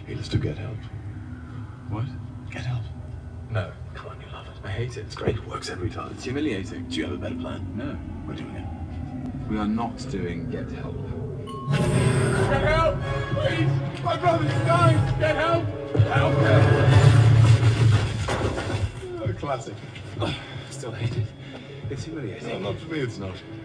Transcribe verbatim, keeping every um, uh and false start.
Healers to get help. What? Get help. No. Come on, you love it. I hate it. It's great. It works every time. It's humiliating. Do you have a better plan? No. We're doing it. We are not doing get help. Get help! Please! My brother's dying! Get help! Help! Oh, classic. Still hate it. It's humiliating. No, not for me, it's not.